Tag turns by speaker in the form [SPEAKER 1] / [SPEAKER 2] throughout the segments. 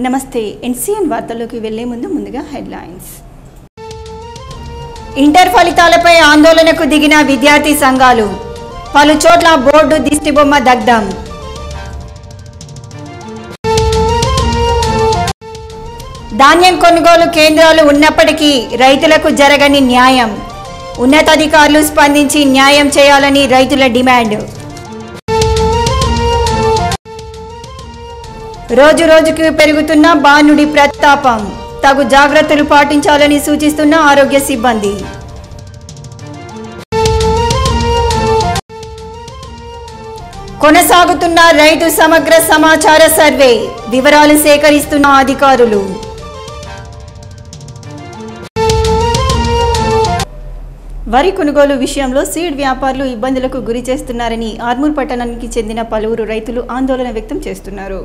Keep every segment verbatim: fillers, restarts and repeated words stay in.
[SPEAKER 1] నమస్తే ఎన్సీఎన్ వార్తల్లోకి వెళ్లే ముందు ముందుగా హెడ్లైన్స్. ఇంటర్ ఫలితాలపై ఆందోళనకు దిగిన విద్యార్థి సంఘాలు, పలు చోట్ల బోర్డు దిష్టిబొమ్మ దగ్ధం. ధాన్యం కొనుగోలు కేంద్రాలు ఉన్నప్పటికీ రైతులకు జరగని న్యాయం, ఉన్నతాధికారులు స్పందించి న్యాయం చేయాలని రైతుల డిమాండ్. రోజు రోజుకు పెరుగుతున్న బాణుడి ప్రతాపం, తగు జాగ్రత్తలు పాటించాలని సూచిస్తున్న ఆరోగ్య సిబ్బంది. కొనసాగుతున్న రైతు సమగ్ర సమాచార సర్వే, వివరాలు సేకరిస్తున్న అధికారులు. వరి కొనుగోలు విషయంలో సీడ్ వ్యాపారులు ఇబ్బందులకు గురి చేస్తున్నారని ఆర్మూర్ పట్టణానికి చెందిన పలువురు రైతులు ఆందోళన వ్యక్తం చేస్తున్నారు.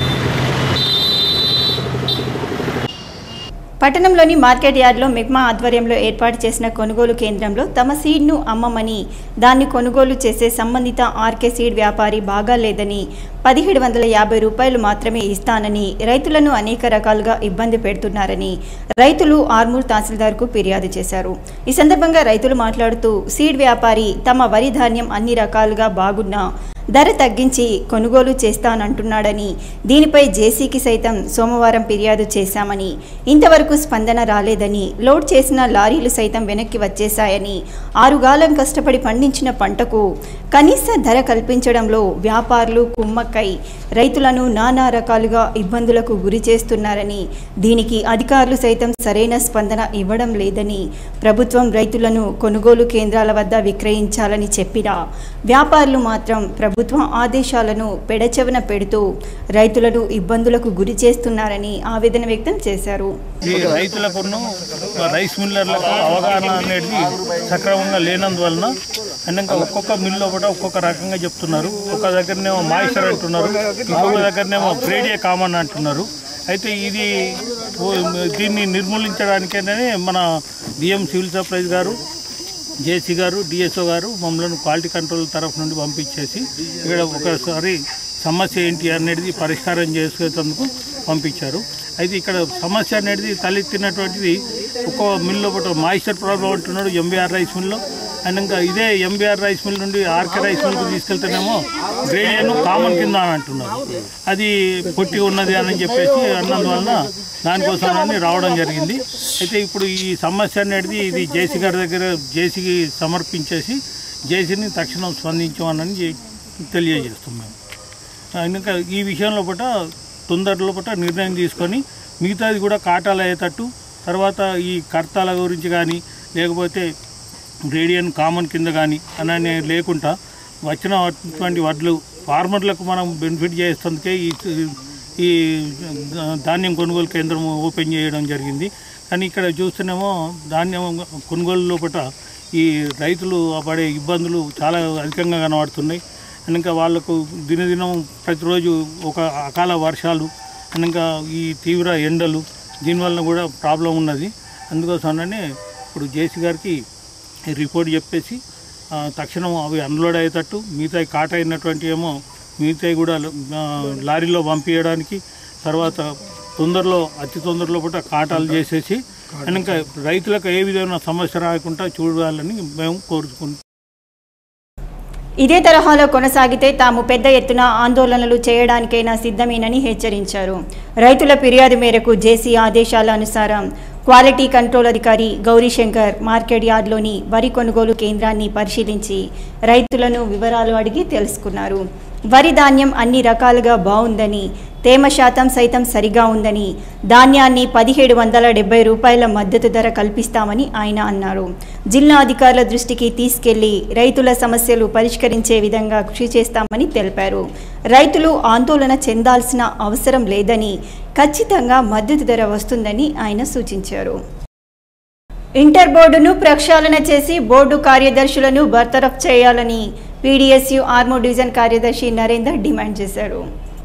[SPEAKER 1] పట్టణంలోని మార్కెట్ యార్డ్లో మెగ్మా ఆధ్వర్యంలో ఏర్పాటు చేసిన కొనుగోలు కేంద్రంలో తమ సీడ్ను అమ్మమని, దాన్ని కొనుగోలు చేసే సంబంధిత ఆర్కే సీడ్ వ్యాపారి బాగాలేదని, పదిహేడు వందల యాభై రూపాయలు మాత్రమే ఇస్తానని రైతులను అనేక రకాలుగా ఇబ్బంది పెడుతున్నారని రైతులు ఆర్మూర్ తహసీల్దార్కు ఫిర్యాదు చేశారు. ఈ సందర్భంగా రైతులు మాట్లాడుతూ సీడ్ వ్యాపారి తమ వరి ధాన్యం అన్ని రకాలుగా బాగున్నా ధర తగ్గించి కొనుగోలు చేస్తానంటున్నాడని, దీనిపై జేసీకి సైతం సోమవారం ఫిర్యాదు చేశామని, ఇంతవరకు స్పందన రాలేదని, లోడ్ చేసిన లారీలు సైతం వెనక్కి వచ్చేశాయని, ఆరుగాలం కష్టపడి పండించిన పంటకు కనీస ధర కల్పించడంలో వ్యాపారులు కుమ్మక్కై రైతులను నానా రకాలుగా ఇబ్బందులకు గురి చేస్తున్నారని, దీనికి అధికారులు సైతం సరైన స్పందన ఇవ్వడం లేదని, ప్రభుత్వం రైతులను కొనుగోలు కేంద్రాల వద్ద విక్రయించాలని చెప్పినా వ్యాపారులు మాత్రం ప్రభుత్వ ఆదేశాలను పెడచెవిన పెడుతూ రైతులను ఇబ్బందులకు గురి చేస్తున్నారని ఆవేదన వ్యక్తం చేశారు.
[SPEAKER 2] ఈ రైతులకు రైస్ మిల్లర్లకు అవగాహన అనేది సక్రమంగా లేనందువలన అన్నాక ఒక్కొక్క మిల్లు ఒకటి ఒక్కొక్క రకంగా చెప్తున్నారు. ఒక దగ్గరనేమో మాయిశ్చర్ అంటున్నారు, ఇంకొక దగ్గరనేమో గ్రేడియా కామన్ అంటున్నారు. అయితే ఇది దీన్ని నిర్మూలించడానికేనే మన డిఎం సివిల్ సప్లైస్ గారు, జేసీ గారు, డిఎస్ఓ గారు మమ్మల్ని క్వాలిటీ కంట్రోల్ తరఫు నుండి పంపించేసి ఇక్కడ ఒకసారి సమస్య ఏంటి అనేది పరిష్కారం చేసుకునేందుకు పంపించారు. అయితే ఇక్కడ సమస్య అనేది తలెత్తినటువంటిది ఒక్క మిల్లు ఒకటి మాయిశ్చర్ ప్రాబ్లం అంటున్నాడు ఎంబీఆర్ రైస్ మిల్లో. అండ్ ఇంకా ఇదే ఎంబీఆర్ రైస్ మిల్ నుండి ఆర్కే రైస్ మిల్కు తీసుకెళ్తేనేమో గ్రేడియన్ కామన్ కింద అని అంటున్నారు. అది పొట్టి ఉన్నది అని చెప్పేసి అన్నందువలన దానికోసమని రావడం జరిగింది. అయితే ఇప్పుడు ఈ సమస్య అనేది ఇది జేసీ గారి దగ్గర జేసీకి సమర్పించేసి జేసీని తక్షణం స్పందించమని తెలియజేస్తున్నాం. ఇంకా ఈ విషయంలో పట తొందరలో పట నిర్ణయం తీసుకొని మిగతాది కూడా కాటాలు అయ్యేటట్టు, తర్వాత ఈ కర్తాల గురించి కానీ లేకపోతే గ్రేడియన్ కామన్ కింద కానీ అని లేకుండా వచ్చినటువంటి వడ్లు ఫార్మర్లకు మనం బెనిఫిట్ చేసేందుకే ఈ ఈ ధాన్యం కొనుగోలు కేంద్రం ఓపెన్ చేయడం జరిగింది. కానీ ఇక్కడ చూస్తేనేమో ధాన్యం కొనుగోలు లోపల ఈ రైతులు పడే ఇబ్బందులు చాలా అధికంగా కనబడుతున్నాయి. ఇంకా వాళ్లకు దినదినం ప్రతిరోజు ఒక అకాల వర్షాలు, ఇంకా ఈ తీవ్ర ఎండలు, దీనివల్ల కూడా ప్రాబ్లం ఉన్నది. అందుకోసమనే ఇప్పుడు జేసీ గారికి రిపోర్ట్ చెప్పేసి తక్షణం అవి అన్లోడ్ అయ్యేటట్టు, మిగతాయి కాట అయినటువంటి ఏమో మిగతాయి కూడా లారీలో పంపించడానికి, తర్వాత తొందరలో అతి తొందరలో కూడా కాటాలు చేసేసి ఇంకా రైతులకు ఏ విధమైన సమస్య రాకుండా చూడాలని మేము కోరుకుంటున్నాం.
[SPEAKER 1] ఇదే తరహాలో కొనసాగితే తాము పెద్ద ఎత్తున ఆందోళనలు చేయడానికైనా సిద్ధమేనని హెచ్చరించారు. రైతుల ఫిర్యాదు మేరకు జేసీ ఆదేశాల అనుసారం క్వాలిటీ కంట్రోల్ అధికారి గౌరీశంకర్ మార్కెట్ యార్డ్లోని వరి కొనుగోలు కేంద్రాన్ని పరిశీలించి రైతులను వివరాలు అడిగి తెలుసుకున్నారు. వరి ధాన్యం అన్ని రకాలుగా బాగుందని, తేమ శాతం సైతం సరిగా ఉందని, ధాన్యాన్ని పదిహేడు వందల డెబ్బై రూపాయల మద్దతు ధర కల్పిస్తామని ఆయన అన్నారు. జిల్లా అధికారుల దృష్టికి తీసుకెళ్లి రైతుల సమస్యలు పరిష్కరించే విధంగా కృషి చేస్తామని తెలిపారు. రైతులు ఆందోళన చెందాల్సిన అవసరం లేదని, ఖచ్చితంగా మద్దతు ధర వస్తుందని ఆయన సూచించారు. ఇంటర్ బోర్డును ప్రక్షాళన చేసి బోర్డు కార్యదర్శులను బర్తరఫ్ చేయాలని పీడీఎస్యు ఆర్మూర్ డివిజన్ కార్యదర్శి నరేందర్ డిమాండ్ చేశారు.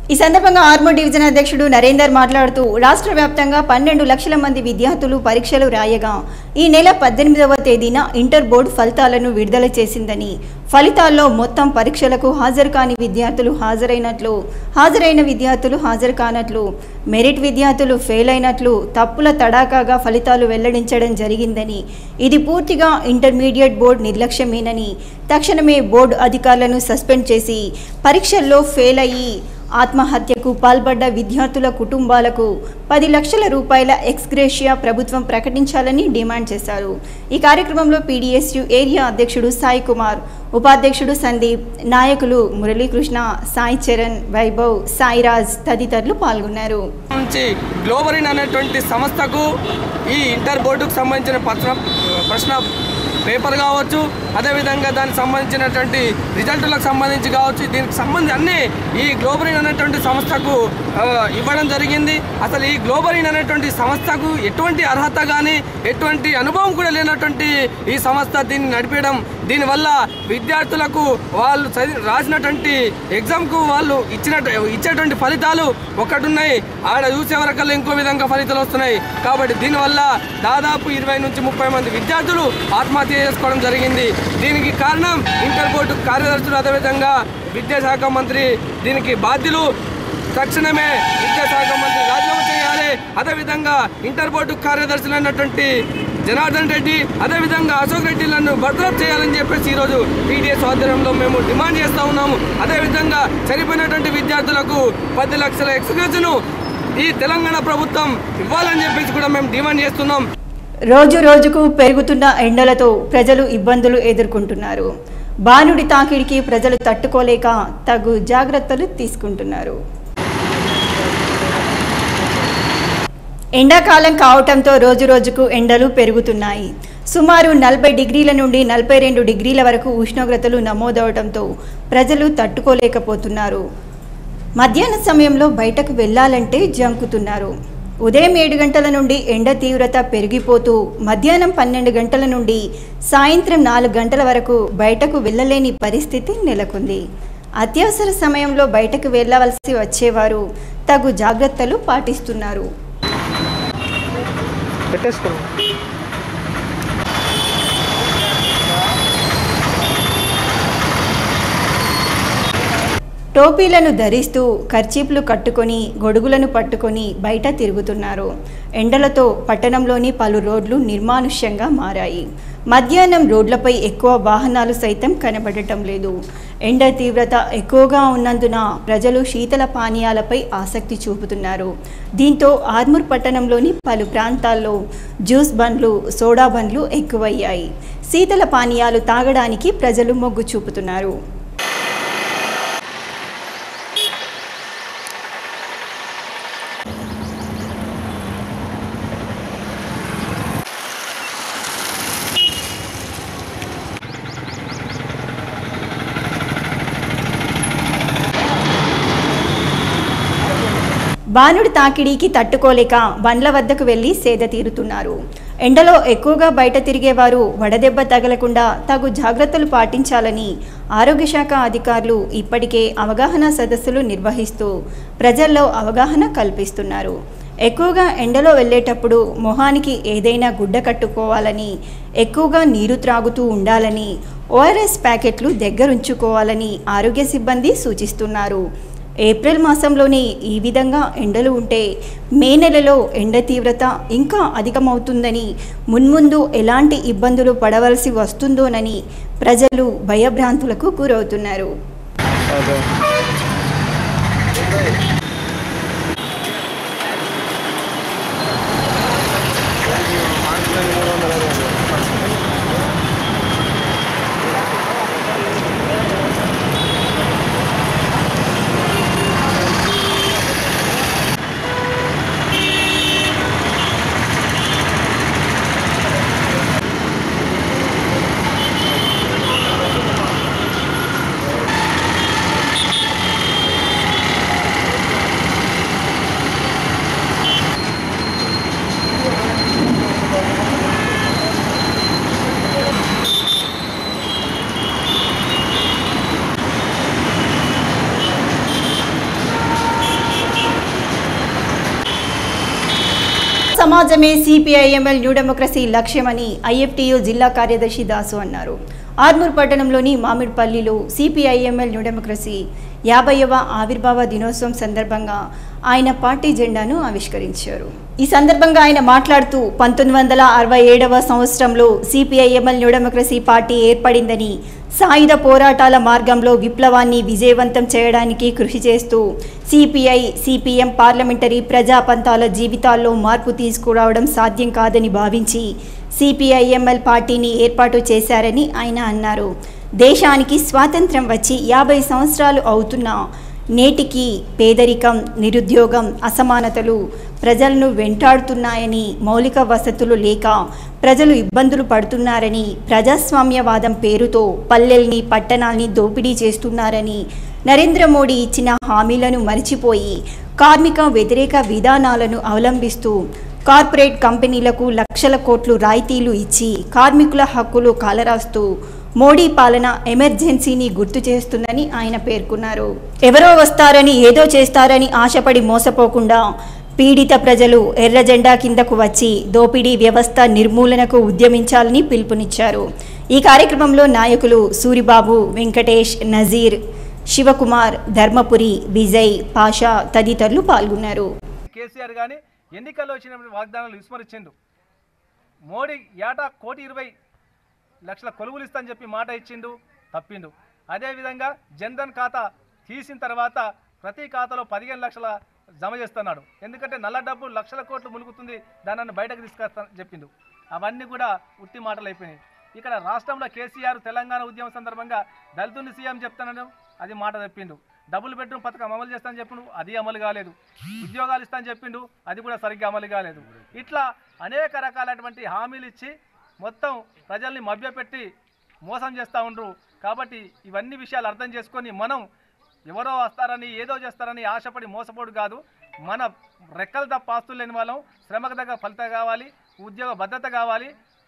[SPEAKER 1] ఈ సందర్భంగా ఆర్మూర్ డివిజన్ అధ్యక్షుడు నరేందర్ మాట్లాడుతూ రాష్ట్ర వ్యాప్తంగా పన్నెండు లక్షల మంది విద్యార్థులు పరీక్షలు రాయగా ఈ నెల పద్దెనిమిదవ తేదీన ఇంటర్ బోర్డు ఫలితాలను విడుదల చేసిందని, ఫలితాల్లో మొత్తం పరీక్షలకు హాజరు కాని విద్యార్థులు హాజరైనట్లు, హాజరైన విద్యార్థులు హాజరు కానట్లు, మెరిట్ విద్యార్థులు ఫెయిల్ అయినట్లు తప్పుల తడాకాగా ఫలితాలు వెల్లడించడం జరిగిందని, ఇది పూర్తిగా ఇంటర్మీడియట్ బోర్డు నిర్లక్ష్యమేనని, తక్షణమే బోర్డు అధికారులను సస్పెండ్ చేసి పరీక్షల్లో ఫెయిల్ అయ్యి ఆత్మహత్యకు పాల్పడ్డ విద్యార్థుల కుటుంబాలకు పది లక్షల రూపాయల ఎక్స్గ్రేషియా ప్రభుత్వం ప్రకటించాలని డిమాండ్ చేశారు. ఈ కార్యక్రమంలో పీడీఎస్యు ఏరియా అధ్యక్షుడు సాయి కుమార్, ఉపాధ్యక్షుడు సందీప్, నాయకులు మురళీకృష్ణ, సాయి చరణ్, వైభవ్, సాయిరాజ్ తదితరులు పాల్గొన్నారు.
[SPEAKER 3] గ్లోబరిన్ అనేటువంటి సంస్థకు ఈ ఇంటర్ బోర్డుకు సంబంధించిన పత్రం ప్రశ్న పేపర్ కావచ్చు, అదేవిధంగా దానికి సంబంధించినటువంటి రిజల్టులకు సంబంధించి కావచ్చు, దీనికి సంబంధించి అన్నీ ఈ గ్లోబరిన్ అనేటువంటి సంస్థకు ఇవ్వడం జరిగింది. అసలు ఈ గ్లోబరిన్ అనేటువంటి సంస్థకు ఎటువంటి అర్హత కానీ ఎటువంటి అనుభవం కూడా లేనటువంటి ఈ సంస్థ దీన్ని నడిపేయడం, దీనివల్ల విద్యార్థులకు వాళ్ళు రాసినటువంటి ఎగ్జామ్కు వాళ్ళు ఇచ్చిన ఇచ్చేటువంటి ఫలితాలు ఒకటున్నాయి, ఆడ చూసే వరకల్లా ఇంకో విధంగా ఫలితాలు వస్తున్నాయి. కాబట్టి దీనివల్ల దాదాపు ఇరవై నుంచి ముప్పై మంది విద్యార్థులు ఆత్మహత్య చేసుకోవడం జరిగింది. దీనికి కారణం ఇంటర్ బోర్డు కార్యదర్శులు, అదేవిధంగా విద్యాశాఖ మంత్రి దీనికి బాధ్యులు. తక్షణమే విద్యాశాఖ మంత్రి రాజీనామా చేయాలి. అదేవిధంగా ఇంటర్ బోర్డు కార్యదర్శులు అయినటువంటి జనార్దన్ రెడ్డి, అదేవిధంగా అశోక్ రెడ్డిలను బర్తరఫ్ చేయాలని చెప్పేసి ఈరోజు పీడీఎస్ ఆధ్వర్యంలో మేము డిమాండ్ చేస్తూ ఉన్నాము. అదేవిధంగా చనిపోయినటువంటి విద్యార్థులకు పది లక్షల ఎక్స్గ్రేషన్ను ఈ తెలంగాణ ప్రభుత్వం ఇవ్వాలని చెప్పేసి కూడా మేము డిమాండ్ చేస్తున్నాం.
[SPEAKER 1] రోజు రోజుకు పెరుగుతున్న ఎండలతో ప్రజలు ఇబ్బందులు ఎదుర్కొంటున్నారు. బాణుడి తాకిడికి ప్రజలు తట్టుకోలేక తగు జాగ్రత్తలు తీసుకుంటున్నారు. ఎండాకాలం కావటంతో రోజు రోజుకు ఎండలు పెరుగుతున్నాయి. సుమారు నలభై డిగ్రీల నుండి నలభై రెండు డిగ్రీల వరకు ఉష్ణోగ్రతలు నమోదవడంతో ప్రజలు తట్టుకోలేకపోతున్నారు. మధ్యాహ్న సమయంలో బయటకు వెళ్లాలంటే జంకుతున్నారు. ఉదయం ఏడు గంటల నుండి ఎండ తీవ్రత పెరిగిపోతూ మధ్యాహ్నం పన్నెండు గంటల నుండి సాయంత్రం నాలుగు గంటల వరకు బయటకు వెళ్ళలేని పరిస్థితి నెలకొంది. అత్యవసర సమయంలో బయటకు వెళ్ళవలసి వచ్చేవారు తగు జాగ్రత్తలు పాటిస్తున్నారు. టోపీలను ధరిస్తూ కర్చీప్లు కట్టుకొని గొడుగులను పట్టుకొని బయట తిరుగుతున్నారు. ఎండలతో పట్టణంలోని పలు రోడ్లు నిర్మానుష్యంగా మారాయి. మధ్యాహ్నం రోడ్లపై ఎక్కువ వాహనాలు సైతం కనబడటం లేదు. ఎండ తీవ్రత ఎక్కువగా ఉన్నందున ప్రజలు శీతల పానీయాలపై ఆసక్తి చూపుతున్నారు. దీంతో ఆర్మూర్ పట్టణంలోని పలు ప్రాంతాల్లో జ్యూస్ బండ్లు, సోడా బండ్లు ఎక్కువయ్యాయి. శీతల పానీయాలు తాగడానికి ప్రజలు మొగ్గు చూపుతున్నారు. బాణుడి తాకిడికి తట్టుకోలేక బండ్ల వద్దకు వెళ్లి సేద తీరుతున్నారు. ఎండలో ఎక్కువగా బయట తిరిగేవారు వడదెబ్బ తగలకుండా తగు జాగ్రత్తలు పాటించాలని ఆరోగ్య శాఖ అధికారులు ఇప్పటికే అవగాహన సదస్సులు నిర్వహిస్తూ ప్రజల్లో అవగాహన కల్పిస్తున్నారు. ఎక్కువగా ఎండలో వెళ్ళేటప్పుడు మొహానికి ఏదైనా గుడ్డ కట్టుకోవాలని, ఎక్కువగా నీరు త్రాగుతూ ఉండాలని, ఓఆర్ఎస్ ప్యాకెట్లు దగ్గరుంచుకోవాలని ఆరోగ్య సిబ్బంది సూచిస్తున్నారు. ఏప్రిల్ మాసంలోనే ఈ విధంగా ఎండలు ఉంటే మే నెలలో ఎండ తీవ్రత ఇంకా అధికమవుతుందని, మున్ముందు ఎలాంటి ఇబ్బందులు పడవలసి వస్తుందోనని ప్రజలు భయభ్రాంతులకు గురవుతున్నారు. సమాజమే సిపిఐఎంఎల్ న్యూ డెమోక్రసీ లక్ష్యమని ఐఎఫ్టియు జిల్లా కార్యదర్శి దాసు అన్నారు. ఆర్మూర్ పట్టణంలోని మామిడిపల్లిలో సిపిఐఎంఎల్ న్యూ డెమోక్రసీ యాభైవ ఆవిర్భావ దినోత్సవం సందర్భంగా ఆయన పార్టీ జెండాను ఆవిష్కరించారు. ఈ సందర్భంగా ఆయన మాట్లాడుతూ పంతొమ్మిది వందల అరవై ఏడవ సంవత్సరంలో సిపిఐఎంఎల్ న్యూ డెమోక్రసీ పార్టీ ఏర్పడిందని, సాయుధ పోరాటాల మార్గంలో విప్లవాన్ని విజయవంతం చేయడానికి కృషి చేస్తూ సిపిఐ సిపిఎం పార్లమెంటరీ ప్రజాపంతాల జీవితాల్లో మార్పు తీసుకురావడం సాధ్యం కాదని భావించి సిపిఐఎంఎల్ పార్టీని ఏర్పాటు చేశారని ఆయన అన్నారు. దేశానికి స్వాతంత్ర్యం వచ్చి యాభై సంవత్సరాలు అవుతున్నా నేటికి పేదరికం, నిరుద్యోగం, అసమానతలు ప్రజలను వెంటాడుతున్నాయని, మౌలిక వసతులు లేక ప్రజలు ఇబ్బందులు పడుతున్నారని, ప్రజాస్వామ్యవాదం పేరుతో పల్లెల్ని పట్టణాల్ని దోపిడీ చేస్తున్నారని, నరేంద్ర మోడీ ఇచ్చిన హామీలను మరిచిపోయి కార్మిక వ్యతిరేక విధానాలను అవలంబిస్తూ కార్పొరేట్ కంపెనీలకు లక్షల కోట్లు రాయితీలు ఇచ్చి కార్మికుల హక్కులు కాలరాస్తూ మోడీ పాలన ఎమర్జెన్సీని గుర్తు చేస్తుందని ఆయన పేర్కొన్నారు. ఎవరో వస్తారని ఏదో చేస్తారని ఆశపడి మోసపోకుండా పీడిత ప్రజలు ఎర్ర జెండా కిందకు వచ్చి దోపిడీ వ్యవస్థ నిర్మూలనకు ఉద్యమించాలని పిలుపునిచ్చారు. ఈ కార్యక్రమంలో నాయకులు సూరిబాబు, వెంకటేష్, నజీర్, శివకుమార్, ధర్మపురి, విజయ్, పాషా తదితరులు పాల్గొన్నారు.
[SPEAKER 4] కేసీఆర్ గాని ఎన్నికల్లో వచ్చినప్పుడు వాగ్దానాలు విస్మరించిండు. మోడీ ఏటా కోటి ఇరవై లక్షల కొలువులు ఇస్తా అని చెప్పి మాట ఇచ్చిండు, తప్పిండు. అదేవిధంగా జన్ధన్ ఖాతా తీసిన తర్వాత ప్రతి ఖాతాలో పదిహేను లక్షల జమ చేస్తున్నాడు. ఎందుకంటే నల్ల డబ్బు లక్షల కోట్లు మునుగుతుంది, దానిని బయటకు తీసుకొస్తా చెప్పిండు. అవన్నీ కూడా ఉట్టి మాటలు అయిపోయినాయి. ఇక్కడ రాష్ట్రంలో కేసీఆర్ తెలంగాణ ఉద్యమం సందర్భంగా దళితుని సీఎం చెప్తానని అది మాట చెప్పిండు. డబుల్ బెడ్రూమ్ పథకం అమలు చేస్తానని చెప్పిండు, అది అమలు కాలేదు. ఉద్యోగాలు ఇస్తానని చెప్పిండు, అది కూడా సరిగ్గా అమలు కాలేదు. ఇట్లా అనేక రకాలైనటువంటి హామీలు ఇచ్చి మొత్తం ప్రజల్ని మభ్యపెట్టి మోసం చేస్తూ ఉండరు. కాబట్టి ఇవన్నీ విషయాలు అర్థం చేసుకొని మనం ఎవరో వస్తారని ఏదో చేస్తారని ఆశపడి మోసపోడు కాదు. మన రెక్కలు తప్ప ఆస్తులు లేని వాళ్ళం, శ్రమకు తగ్గ ఫలితం కావాలి, ఉద్యోగ భద్రత కావాలి,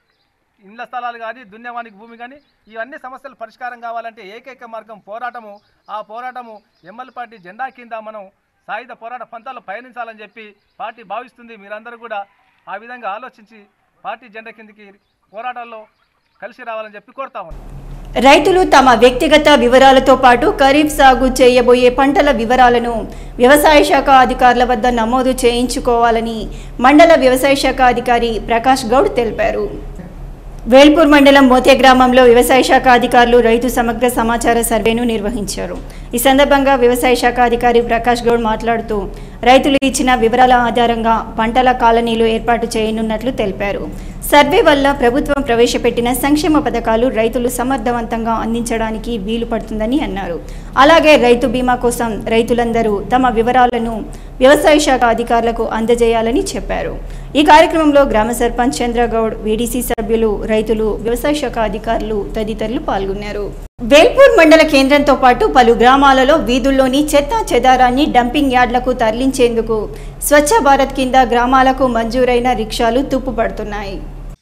[SPEAKER 4] ఇండ్ల స్థలాలు కానీ దున్యవానికి భూమి కానీ ఇవన్నీ సమస్యలు పరిష్కారం కావాలంటే ఏకైక మార్గం పోరాటము. ఆ పోరాటము ఎమ్మెల్యే పార్టీ జెండా కింద మనం సాయుధ పోరాట పంతాలు పయనించాలని చెప్పి పార్టీ భావిస్తుంది. మీరందరూ కూడా ఆ విధంగా ఆలోచించి పార్టీ జెండా కిందకి పోరాటాల్లో కలిసి రావాలని చెప్పి కోరుతా ఉన్నాం.
[SPEAKER 1] రైతులు తమ వ్యక్తిగత వివరాలతో పాటు ఖరీఫ్ సాగు చేయబోయే పంటల వివరాలను వ్యవసాయ శాఖ అధికారుల వద్ద నమోదు చేయించుకోవాలని మండల వ్యవసాయ శాఖ అధికారి ప్రకాష్ గౌడ్ తెలిపారు. వేల్పూర్ మండలం మోతే గ్రామంలో వ్యవసాయ శాఖ అధికారులు రైతు సమగ్ర సమాచార సర్వేను నిర్వహించారు. ఈ సందర్భంగా వ్యవసాయ శాఖ అధికారి ప్రకాష్ గౌడ్ మాట్లాడుతూ రైతులు ఇచ్చిన వివరాల ఆధారంగా పంటల కాలనీలు ఏర్పాటు చేయనున్నట్లు తెలిపారు. సర్వే వల్ల ప్రభుత్వం ప్రవేశపెట్టిన సంక్షేమ పథకాలు రైతులు సమర్థవంతంగా అందించడానికి వీలు పడుతుందని అన్నారు. అలాగే రైతు బీమా కోసం రైతులందరూ తమ వివరాలను వ్యవసాయ శాఖ అధికారులకు అందజేయాలని చెప్పారు. ఈ కార్యక్రమంలో గ్రామ సర్పంచ్ చంద్రగౌడ్, వీడీసీ సభ్యులు, రైతులు, వ్యవసాయ శాఖ అధికారులు తదితరులు పాల్గొన్నారు. వేల్పూర్ మండల కేంద్రంతో పాటు పలు గ్రామాలలో వీధుల్లోని చెత్త చెదారాన్ని డంపింగ్ యార్డులకు తరలించేందుకు స్వచ్ఛ భారత్ కింద గ్రామాలకు మంజూరైన రిక్షాలు తుప్పుపడుతున్నాయి.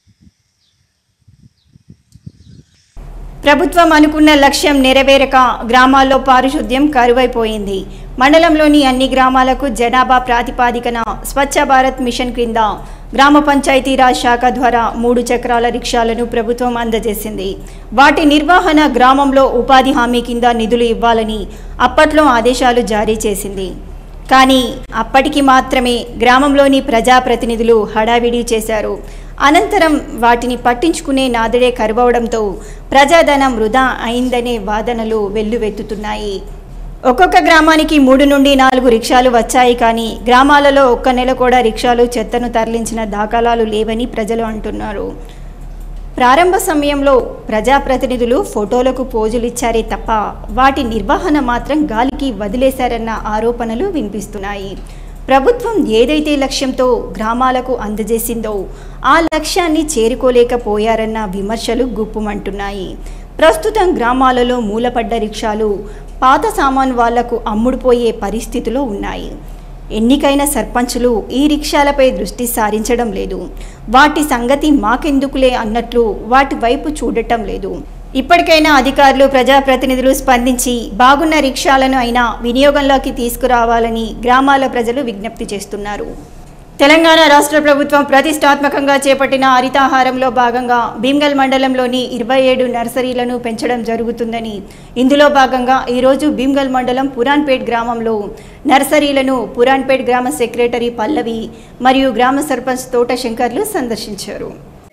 [SPEAKER 1] ప్రభుత్వం అనుకున్న లక్ష్యం నెరవేరక గ్రామాల్లో పారిశుద్ధ్యం కరువైపోయింది. మండలంలోని అన్ని గ్రామాలకు జనాభా ప్రాతిపాదికన స్వచ్ఛ భారత్ మిషన్ క్రింద గ్రామ పంచాయతీరాజ్ శాఖ ద్వారా మూడు చక్రాల రిక్షాలను ప్రభుత్వం అందజేసింది. వాటి నిర్వహణ గ్రామంలో ఉపాధి హామీ కింద నిధులు ఇవ్వాలని అప్పట్లో ఆదేశాలు జారీ చేసింది. కానీ అప్పటికి మాత్రమే గ్రామంలోని ప్రజాప్రతినిధులు హడావిడి చేశారు. అనంతరం వాటిని పట్టించుకునే నాదుడే కరువవడంతో ప్రజాధనం వృధా అయిందనే వాదనలు వెల్లువెత్తుతున్నాయి. ఒక్కొక్క గ్రామానికి మూడు నుండి నాలుగు రిక్షాలు వచ్చాయి, కానీ గ్రామాలలో ఒక్క నెల కూడా రిక్షాలు చెత్తను తరలించిన దాఖలాలు లేవని ప్రజలు అంటున్నారు. ప్రారంభ సమయంలో ప్రజాప్రతినిధులు ఫోటోలకు పోజులిచ్చారే తప్ప వాటి నిర్వహణ మాత్రం గాలికి వదిలేశారన్న ఆరోపణలు వినిపిస్తున్నాయి. ప్రభుత్వం ఏదైతే లక్ష్యంతో గ్రామాలకు అందజేసిందో ఆ లక్ష్యాన్ని చేరుకోలేకపోయారన్న విమర్శలు గుప్పుమంటున్నాయి. ప్రస్తుతం గ్రామాలలో మూలపడ్డ రిక్షాలు పాత సామాన్ వాళ్లకు అమ్ముడుపోయే పరిస్థితిలో ఉన్నాయి. ఎన్నికైన సర్పంచులు ఈ రిక్షాలపై దృష్టి సారించడం లేదు. వాటి సంగతి మాకెందుకులే అన్నట్లు వాటి వైపు చూడటం లేదు. ఇప్పటికైనా అధికారులు, ప్రజాప్రతినిధులు స్పందించి బాగున్న రిక్షాలను అయినా వినియోగంలోకి తీసుకురావాలని గ్రామాల ప్రజలు విజ్ఞప్తి చేస్తున్నారు. తెలంగాణ రాష్ట్ర ప్రభుత్వం ప్రతిష్టాత్మకంగా చేపట్టిన హరితాహారంలో భాగంగా భీమ్గల్ మండలంలోని ఇరవై ఏడు నర్సరీలను పెంచడం జరుగుతుందని, ఇందులో భాగంగా ఈరోజు భీమ్గల్ మండలం పురాన్పేట్ గ్రామంలో నర్సరీలను పురాన్పేట్ గ్రామ సెక్రటరీ పల్లవి మరియు గ్రామ సర్పంచ్ తోట శంకర్లు సందర్శించారు.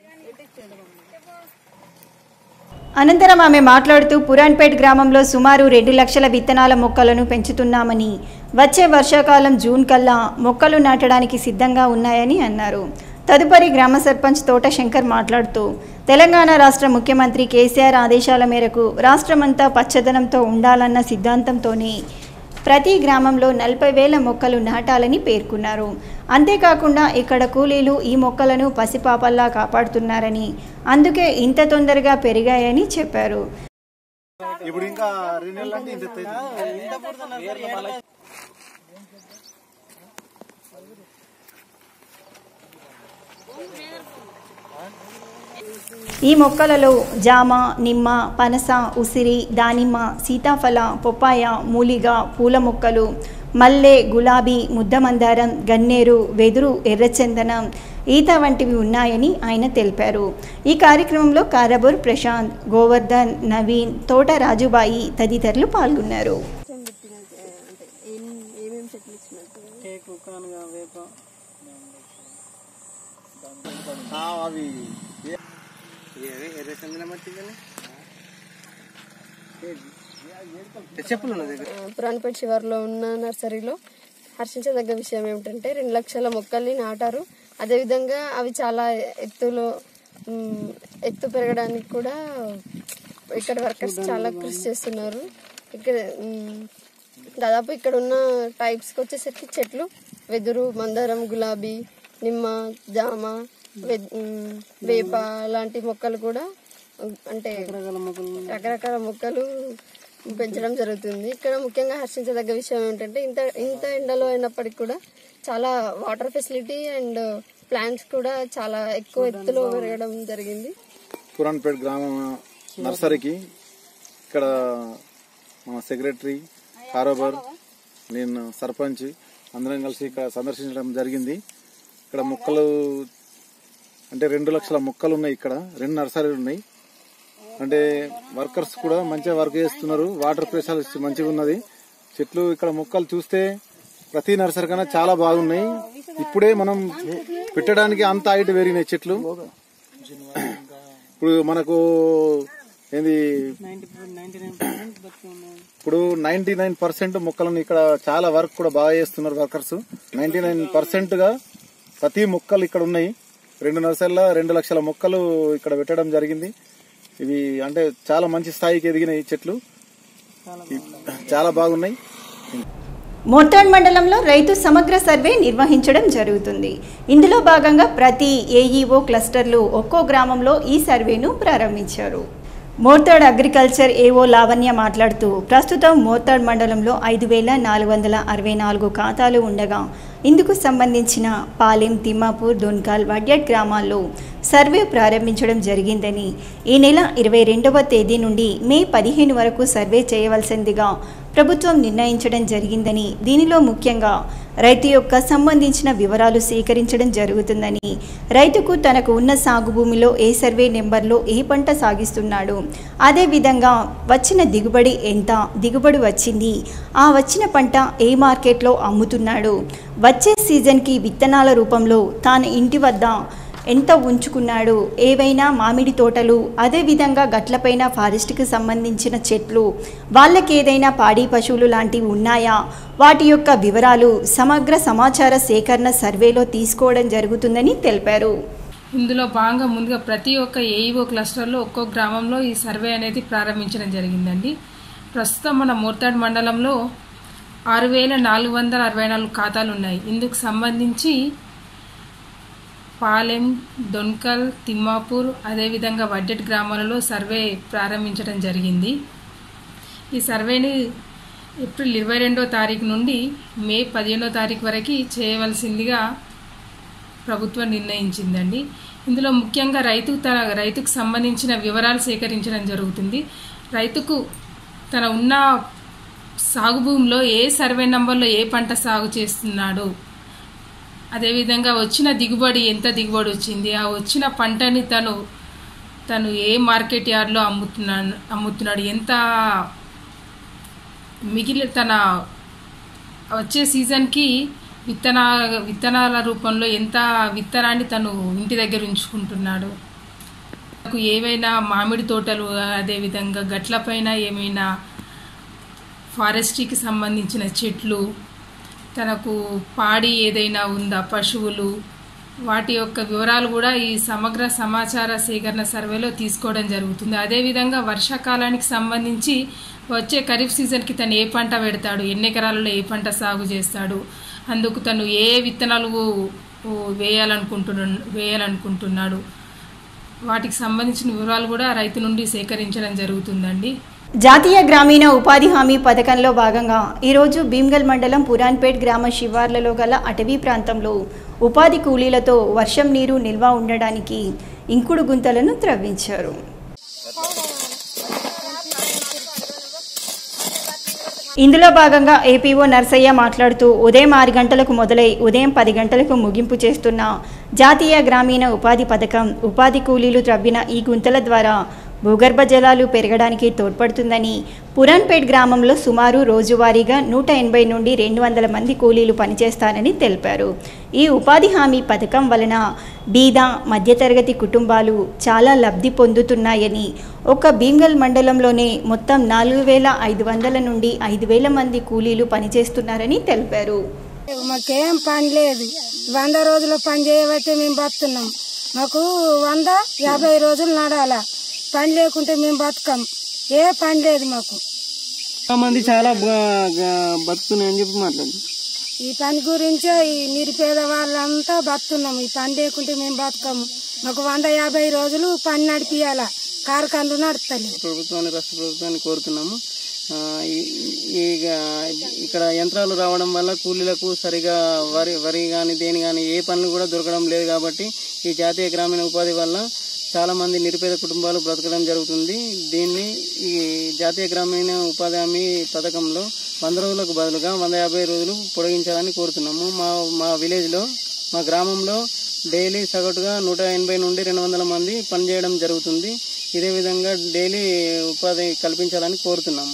[SPEAKER 1] అనంతరం ఆమె మాట్లాడుతూ పురాన్పేట్ గ్రామంలో సుమారు రెండు లక్షల విత్తనాల మొక్కలను పెంచుతున్నామని, వచ్చే వర్షాకాలం జూన్ కల్లా మొక్కలు నాటడానికి సిద్ధంగా ఉన్నాయని అన్నారు. తదుపరి గ్రామ సర్పంచ్ తోట శంకర్ మాట్లాడుతూ తెలంగాణ రాష్ట్ర ముఖ్యమంత్రి కేసీఆర్ ఆదేశాల మేరకు రాష్ట్రమంతా పచ్చదనంతో ఉండాలన్న సిద్ధాంతంతోనే ప్రతి గ్రామంలో నలభై వేల మొక్కలు నాటాలని పేర్కొన్నారు. అంతేకాకుండా ఇక్కడ కూలీలు ఈ మొక్కలను పసిపాపల్లా కాపాడుతున్నారని, అందుకే ఇంత తొందరగా పెరిగాయని చెప్పారు. ఈ మొక్కలలో జామ, నిమ్మ, పనస, ఉసిరి, దానిమ్మ, సీతాఫల, పొప్పాయ, మూలిగ, పూల మొక్కలు, మల్లె, గులాబీ, ముద్దమందారం, గన్నేరు, వెదురు, ఎర్రచందనం, ఈత వంటివి ఉన్నాయని ఆయన తెలిపారు. ఈ కార్యక్రమంలో కారబూర్ ప్రశాంత్, గోవర్ధన్, నవీన్, తోట రాజుబాయి తదితరులు పాల్గొన్నారు.
[SPEAKER 5] పురాన్పేట్ శివారులో ఉన్న నర్సరీలో హర్షించదగ్గ విషయం ఏమిటంటే రెండు లక్షల మొక్కల్ని నాటారు. అదేవిధంగా అవి చాలా ఎత్తులో ఎత్తు పెరగడానికి కూడా ఇక్కడ వర్కర్స్ చాలా కృషి చేస్తున్నారు. ఇక్కడ దాదాపు ఇక్కడ ఉన్న టైప్స్కి వచ్చేసరికి చెట్లు వెదురు, మందారం, గులాబీ, నిమ్మ, జామ, వేప లాంటి మొక్కలు కూడా అంటే రకరకాల మొక్కలు పెంచడం జరుగుతుంది. ఇక్కడ ముఖ్యంగా హర్షించదగ్గ విషయం ఏంటంటే ఇంత ఇంత ఎండలో అయినప్పటికీ కూడా చాలా వాటర్ ఫెసిలిటీ అండ్ ప్లాంట్స్ కూడా చాలా ఎక్కువ ఎత్తులో పెరగడం జరిగింది.
[SPEAKER 6] పురాన్పేట్ గ్రామ నర్సరీకి ఇక్కడ మన సెక్రటరీ, కారోబార్, నేను సర్పంచ్ అందరం కలిసి ఇక్కడ సందర్శించడం జరిగింది. ఇక్కడ మొక్కలు అంటే రెండు లక్షల మొక్కలు ఉన్నాయి. ఇక్కడ రెండు నర్సరీలు ఉన్నాయి. అంటే వర్కర్స్ కూడా మంచిగా వర్క్ చేస్తున్నారు. వాటర్ ప్రెషర్ మంచిగా ఉన్నది. చెట్లు ఇక్కడ మొక్కలు చూస్తే ప్రతి నర్సరీ కన్నా చాలా బాగున్నాయి. ఇప్పుడే మనం పెట్టడానికి అంత హైట్ పెరిగినాయి చెట్లు. ఇప్పుడు మనకు ఏంది ఇప్పుడు నైన్టీ నైన్ పర్సెంట్ మొక్కలను ఇక్కడ చాలా వర్క్ కూడా బాగా చేస్తున్నారు వర్కర్స్. నైన్టీ నైన్ పర్సెంట్ గా ప్రతి మొక్కలు ఇక్కడ ఉన్నాయి. రెండు నర్సరీల రెండు లక్షల మొక్కలు ఇక్కడ పెట్టడం జరిగింది. ఇవి అంటే చాలా మంచి స్థాయికి ఎదిగినాయి చెట్లు, చాలా బాగున్నాయి.
[SPEAKER 1] మోర్తాడ్ మండలంలో రైతు సమగ్ర సర్వే నిర్వహించడం జరుగుతుంది. ఇందులో భాగంగా ప్రతి ఏఈఓ క్లస్టర్లు ఒక్కో గ్రామంలో ఈ సర్వేను ప్రారంభించారు. మోర్తాడ్ అగ్రికల్చర్ ఏఓ లావణ్య మాట్లాడుతూ ప్రస్తుతం మోర్తాడ్ మండలంలో ఐదు వేల నాలుగు వందల అరవై నాలుగు ఖాతాలు ఉండగా ఇందుకు సంబంధించిన పాలెం, తిమ్మాపూర్, దొన్కాల్, వడ్యట్ గ్రామాల్లో సర్వే ప్రారంభించడం జరిగిందని, ఈ నెల ఇరవై రెండవ తేదీ నుండి మే పదిహేను వరకు సర్వే చేయవలసిందిగా ప్రభుత్వం నిర్ణయించడం జరిగిందని, దీనిలో ముఖ్యంగా రైతు యొక్క సంబంధించిన వివరాలు సేకరించడం జరుగుతుందని, రైతుకు తనకు ఉన్న సాగు భూమిలో ఏ సర్వే నెంబర్లో ఏ పంట సాగిస్తున్నాడు, అదేవిధంగా వచ్చిన దిగుబడి ఎంత దిగుబడి వచ్చింది, ఆ వచ్చిన పంట ఏ మార్కెట్లో అమ్ముతున్నాడు, వచ్చే సీజన్కి విత్తనాల రూపంలో తాను ఇంటి వద్ద ఎంత ఉంచుకున్నాడు, ఏవైనా మామిడి తోటలు, అదేవిధంగా గట్లపైన ఫారెస్ట్కి సంబంధించిన చెట్లు, వాళ్ళకి ఏదైనా పాడి పశువులు లాంటివి ఉన్నాయా, వాటి యొక్క వివరాలు సమగ్ర సమాచార సేకరణ సర్వేలో తీసుకోవడం జరుగుతుందని తెలిపారు.
[SPEAKER 7] ఇందులో భాగంగా ముందుగా ప్రతి ఒక్క ఏఈఓ క్లస్టర్లో ఒక్కో గ్రామంలో ఈ సర్వే అనేది ప్రారంభించడం జరిగిందండి. ప్రస్తుతం మన మోర్తాడ్ మండలంలో ఆరు వేల నాలుగు వందల అరవై నాలుగు ఖాతాలు ఉన్నాయి. ఇందుకు సంబంధించి పాలెం, దొన్కల్, తిమ్మాపూర్, అదేవిధంగా వడ్డెట్ గ్రామాలలో సర్వే ప్రారంభించడం జరిగింది. ఈ సర్వేని ఏప్రిల్ ఇరవై రెండో తారీఖు నుండి మే పదిహేనో తారీఖు వరకు చేయవలసిందిగా ప్రభుత్వం నిర్ణయించిందండి. ఇందులో ముఖ్యంగా రైతు తన రైతుకు సంబంధించిన వివరాలు సేకరించడం జరుగుతుంది. రైతుకు తన ఉన్న సాగు భూమిలో ఏ సర్వే నంబర్లో ఏ పంట సాగు చేస్తున్నాడు, అదేవిధంగా వచ్చిన దిగుబడి ఎంత దిగుబడి వచ్చింది, ఆ వచ్చిన పంటని తను తను ఏ మార్కెట్ యార్డ్లో అమ్ముతున్నాడు అమ్ముతున్నాడు ఎంత మిగిలిన తన వచ్చే సీజన్కి విత్తనా విత్తనాల రూపంలో ఎంత విత్తనాన్ని తను ఇంటి దగ్గర ఉంచుకుంటున్నాడు. ఏవైనా మామిడి తోటలు అదేవిధంగా గట్లపైన ఏమైనా ఫారెస్ట్రీకి సంబంధించిన చెట్లు, తనకు పాడి ఏదైనా ఉందా, పశువులు, వాటి యొక్క వివరాలు కూడా ఈ సమగ్ర సమాచార సేకరణ సర్వేలో తీసుకోవడం జరుగుతుంది. అదేవిధంగా వర్షాకాలానికి సంబంధించి వచ్చే ఖరీఫ్ సీజన్కి తను ఏ పంట పెడతాడు, ఎన్ని ఎకరాలలో ఏ పంట సాగు చేస్తాడు, అందుకు తను ఏ విత్తనాలు వేయాలనుకుంటున్నా వేయాలనుకుంటున్నాడు వాటికి సంబంధించిన వివరాలు కూడా రైతు నుండి సేకరించడం జరుగుతుందండి.
[SPEAKER 1] జాతీయ గ్రామీణ ఉపాధి హామీ పథకంలో భాగంగా ఈరోజు భీమ్గల్ మండలం పురాన్పేట్ గ్రామ శివార్లలో గల అటవీ ప్రాంతంలో ఉపాధి కూలీలతో వర్షం నీరు నిల్వ ఉండడానికి ఇంకుడు గుంతలను త్రవ్వించారు. ఇందులో భాగంగా ఏపీఓ నర్సయ్య మాట్లాడుతూ ఉదయం ఆరు గంటలకు మొదలై ఉదయం పది గంటలకు ముగింపు చేస్తున్న జాతీయ గ్రామీణ ఉపాధి పథకం ఉపాధి కూలీలు త్రవ్విన ఈ గుంతల ద్వారా భూగర్భ జలాలు పెరగడానికి తోడ్పడుతుందని, పురాన్పేట్ గ్రామంలో సుమారు రోజువారీగా నూట ఎనభై నుండి రెండు వందల మంది కూలీలు పనిచేస్తారని తెలిపారు. ఈ ఉపాధి హామీ పథకం వలన బీద మధ్యతరగతి కుటుంబాలు చాలా లబ్ధి పొందుతున్నాయని, ఒక్క భీమ్గల్ మండలంలోనే మొత్తం నాలుగు వేల ఐదు వందల నుండి ఐదు వేల మంది కూలీలు పనిచేస్తున్నారని తెలిపారు.
[SPEAKER 8] మాకేం పని లేదు, వంద రోజుల పని చేయబట్టి మేము బతున్నాం. మాకు వంద యాభై రోజులు నడాలా, పని లేకుంటే మేము బతకం. ఏ పని లేదు మాకు.
[SPEAKER 9] మంది చాలా బతుకున్నాయని చెప్పి మాట్లాడు.
[SPEAKER 8] ఈ పని గురించే ఈ నిరుపేద వాళ్ళంతా బతున్నాం. ఈ పని లేకుంటే మేము బతకము. మాకు వంద యాభై రోజులు పని నడిపియాల, కార్ఖాన్లు నడుపుతాయి.
[SPEAKER 9] ప్రభుత్వాన్ని రాష్ట్ర ప్రభుత్వాన్ని కోరుతున్నాము. ఇక ఇక్కడ యంత్రాలు రావడం వల్ల కూలీలకు సరిగా వరి వరి కానీ దేని కానీ ఏ పనులు కూడా దొరకడం లేదు. కాబట్టి ఈ జాతీయ గ్రామీణ ఉపాధి వల్ల చాలా మంది నిరుపేద కుటుంబాలు బ్రతకడం జరుగుతుంది. దీన్ని ఈ జాతీయ గ్రామీణ ఉపాధి హామీ పథకంలో వంద రోజులకు బదులుగా వంద యాభై రోజులు పొడిగించాలని కోరుతున్నాము. మా మా విలేజ్లో మా గ్రామంలో డైలీ సగటుగా నూట ఎనభై నుండి రెండు వందల మంది పనిచేయడం జరుగుతుంది. ఇదే విధంగా డైలీ ఉపాధి కల్పించాలని కోరుతున్నాము.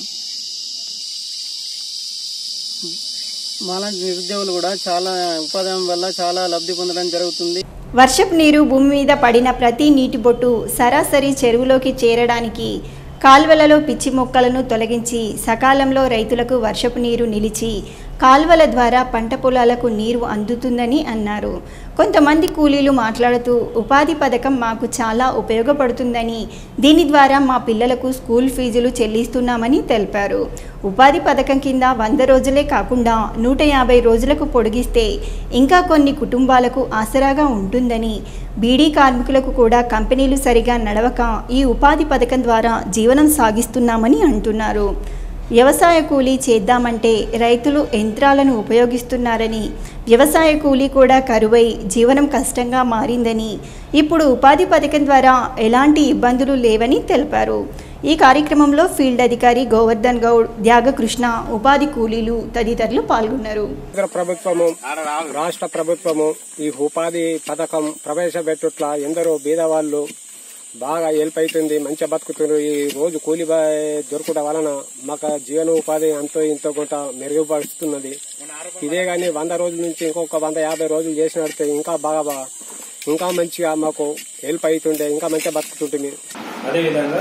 [SPEAKER 9] మాలాంటి నిరుద్యోగులు కూడా చాలా ఉపాధి వల్ల చాలా లబ్ధి పొందడం జరుగుతుంది.
[SPEAKER 1] వర్షపు నీరు భూమి మీద పడిన ప్రతి నీటి బొట్టు సరాసరి చెరువులోకి చేరడానికి కాల్వలలో పిచ్చి మొక్కలను తొలగించి సకాలంలో రైతులకు వర్షపు నీరు నిలిచి కాల్వల ద్వారా పంట పొలాలకు నీరు అందుతుందని అన్నారు. కొంతమంది కూలీలు మాట్లాడుతూ ఉపాధి పథకం మాకు చాలా ఉపయోగపడుతుందని, దీని ద్వారా మా పిల్లలకు స్కూల్ ఫీజులు చెల్లిస్తున్నామని తెలిపారు. ఉపాధి పథకం కింద వంద రోజులే కాకుండా నూట యాభై రోజులకు పొడిగిస్తే ఇంకా కొన్ని కుటుంబాలకు ఆసరాగా ఉంటుందని, బీడీ కార్మికులకు కూడా కంపెనీలు సరిగా నడవక ఈ ఉపాధి పథకం ద్వారా జీవనం సాగిస్తున్నామని అంటున్నారు. వ్యవసాయ కూలీ చేద్దామంటే రైతులు యంత్రాలను ఉపయోగిస్తున్నారని, వ్యవసాయ కూలీ కూడా కరువై జీవనం కష్టంగా మారిందని, ఇప్పుడు ఉపాధి పథకం ద్వారా ఎలాంటి ఇబ్బందులు లేవని తెలిపారు. ఈ కార్యక్రమంలో ఫీల్డ్ అధికారి గోవర్ధన్ గౌడ్, త్యాగకృష్ణ, ఉపాధి కూలీలు తదితరులు పాల్గొన్నారు.
[SPEAKER 10] ప్రభుత్వము రాష్ట్ర ప్రభుత్వము ఈ ఉపాధి పథకం ప్రవేశపెట్టుట్ల ఎందరో బీదవాళ్ళు బాగా హెల్ప్ అవుతుంది, మంచిగా బతుకుతున్నారు. ఈ రోజు కూలీ దొరకడం వలన మాకు జీవనోపాధి అంతో ఇంతో కొంత మెరుగుపరుస్తున్నది. ఇదే గానీ వంద రోజుల నుంచి ఇంకొక వంద యాభై రోజులు చేసినట్టు ఇంకా బాగా ఇంకా మంచిగా మాకు హెల్ప్ అవుతుండే, ఇంకా మంచిగా బతుకుతుంటుంది.
[SPEAKER 11] అదేవిధంగా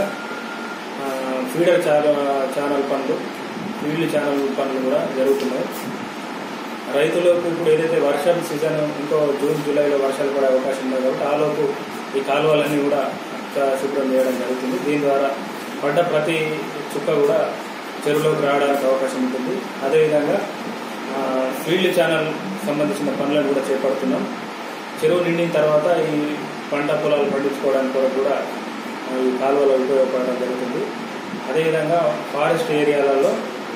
[SPEAKER 11] ఫీడర్ ఛానల్ పనులు, ఫీల్డ్ ఛానల్ పనులు కూడా జరుగుతున్నాయి. రైతులకు ఇప్పుడు ఏదైతే వర్షం సీజన్ ఇంకో జూన్ జూలైలో వర్షాలు పడే అవకాశం ఉంది కాబట్టి ఆలోపు ఈ కాలువలన్నీ కూడా శుభ్రం చేయడం జరుగుతుంది. దీని ద్వారా పడ్డ ప్రతి చుక్క కూడా చెరువులోకి రావడానికి అవకాశం ఉంటుంది. అదేవిధంగా ఫీల్డ్ ఛానల్ సంబంధించిన పనులను కూడా చేపడుతున్నాం. చెరువు నిండిన తర్వాత ఈ పంట పొలాలు పండించుకోవడానికి కొరకు కూడా ఈ కాలువలు ఉపయోగపడడం జరుగుతుంది. అదేవిధంగా ఫారెస్ట్ ఏరియాలలో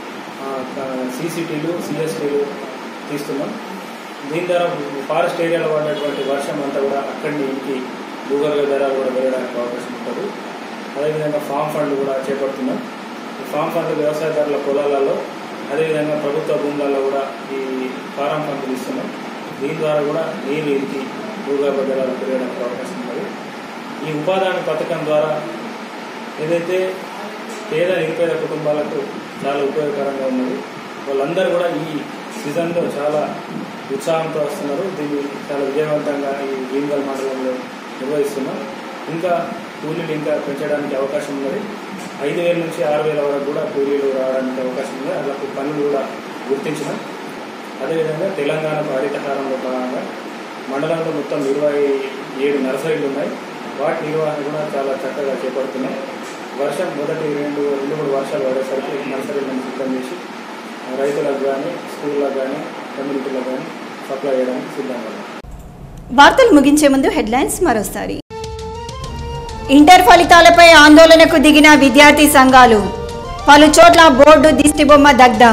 [SPEAKER 11] సీసీటీలు సిఎస్టీలు తీస్తున్నాం. దీని ద్వారా ఫారెస్ట్ ఏరియాలో పడినటువంటి వర్షం అంతా కూడా అక్కడి నుంచి భూగర్భ జలాలు కూడా వెళ్ళడానికి అవకాశం ఉంటుంది. అదేవిధంగా ఫామ్ ఫండ్లు కూడా చేపడుతున్నాం. ఈ ఫామ్ ఫండ్లు వ్యవసాయదారుల పొలాలలో, అదేవిధంగా ప్రభుత్వ భూములలో కూడా ఈ ఫారం ఫండ్లు ఇస్తున్నాం. దీని ద్వారా కూడా నీరు ఇంటి భూగర్భ జలాలు పెరగడానికి అవకాశం ఉన్నది. ఈ ఉపాధి హామీ పథకం ద్వారా ఏదైతే పేద నిరుపేద కుటుంబాలకు చాలా ఉపయోగకరంగా ఉన్నది. వాళ్ళందరూ కూడా ఈ సీజన్లో చాలా ఉత్సాహంతో వస్తున్నారు. దీన్ని చాలా విజయవంతంగా ఈ భీమగల్ మండలంలో నిర్వహిస్తున్నాం. ఇంకా కూలీలు ఇంకా పెంచడానికి అవకాశం ఉన్నది. ఐదు వేల నుంచి ఆరు వేల వరకు కూడా కూలీలు రావడానికి అవకాశం ఉంది. అలాంటి పనులు కూడా గుర్తించినాం. అదేవిధంగా తెలంగాణకు హరితహారంలో భాగంగా మండలంలో మొత్తం ఇరవై ఏడు నర్సరీలు ఉన్నాయి. వాటి నిర్వహణ కూడా చాలా చక్కగా చేపడుతున్నాం. వర్షం మొదటి రెండు రెండు మూడు వర్షాలు పడేసరికి నర్సరీలను సిద్ధం చేసి రైతులకు కానీ స్కూళ్ళకు కానీ కమ్యూనిటీలకు కానీ సప్లై చేయడానికి సిద్ధంగా ఉన్నాం.
[SPEAKER 1] వార్తలు ముగించే ముందు హెడ్లైన్స్ మరోసారి. ఇంటర్ ఫలితాలపై ఆందోళనకు దిగిన విద్యార్థి సంఘాలు, పలు చోట్ల బోర్డు దిష్టిబొమ్మ దగ్ధం.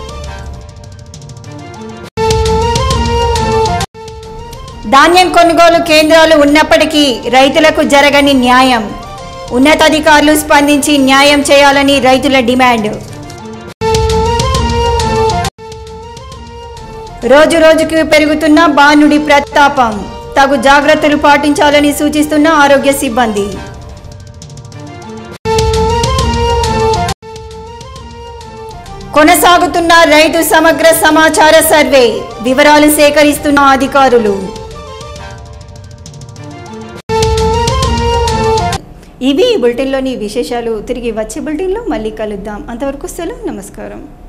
[SPEAKER 1] ధాన్యం కొనుగోలు కేంద్రాలు ఉన్నప్పటికీ రైతులకు జరగని న్యాయం, ఉన్నతాధికారులు స్పందించి న్యాయం చేయాలని రైతుల డిమాండ్. రోజు రోజుకు పెరుగుతున్న బాణుడి ప్రతాపం, తగు జాగ్రత్తలు పాటించాలని సూచిస్తున్న ఆరోగ్య సిబ్బంది. కొనసాగుతున్న రైతు సమగ్ర సమాచార సర్వే, వివరాలు సేకరిస్తున్న అధికారులు. ఇవి ఈ బులెటిన్లోని విశేషాలు. తిరిగి వచ్చే బులెటిన్లో మళ్ళీ కలుద్దాం. అంతవరకు సెలవు, నమస్కారం.